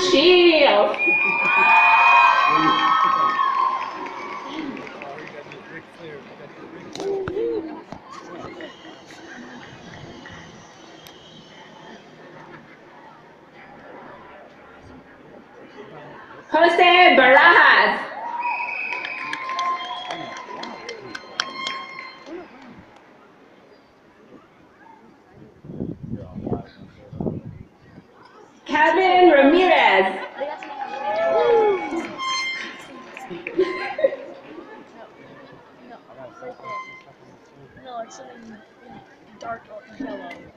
Shields. Jose Barajas. Kevin Ramirez. No, it's something dark yellow.